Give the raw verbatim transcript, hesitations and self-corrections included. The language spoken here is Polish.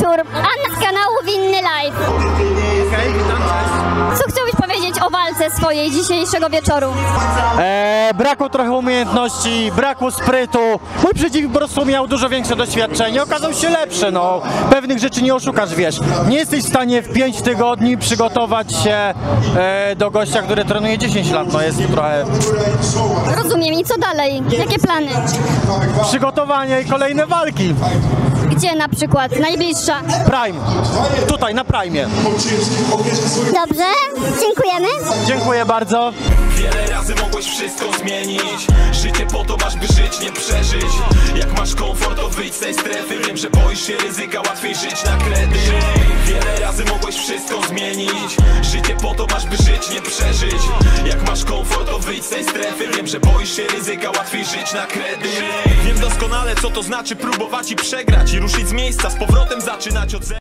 wieczór. Anna z kanału Winny Live. Okej, witam, cześć. Co chciałbyś powiedzieć o walce swojej dzisiejszego wieczoru? E, brakło trochę umiejętności, brakło sprytu. Mój przeciwnik po prostu miał dużo większe doświadczenie, okazał się lepszy, no. Pewnych rzeczy nie oszukasz, wiesz. Nie jesteś w stanie w pięć tygodni przygotować się e, do gościa, który trenuje dziesięć lat, no jest trochę... Rozumiem. I co dalej? Jakie plany? Przygotowanie i kolejne walki. Gdzie na przykład? Najbliższa? Prime. Tutaj, na Prime. Dobrze, dziękujemy. Dziękuję bardzo. Wiele razy mogłeś wszystko zmienić. Życie po to masz, by żyć, nie przeżyć. Jak masz komfort, to wyjdź z tej strefy. Wiem, że boisz się ryzyka, łatwiej żyć na kredyt. Wiele razy mogłeś wszystko zmienić. Życie po to masz, by żyć, nie przeżyć. Jak masz komfort, to wyjdź z tej strefy. Wiem, że boisz się ryzyka, łatwiej żyć na kredyt. Wiem doskonale, co to znaczy próbować i przegrać. I ruszyć z miejsca, z powrotem zaczynać od zera.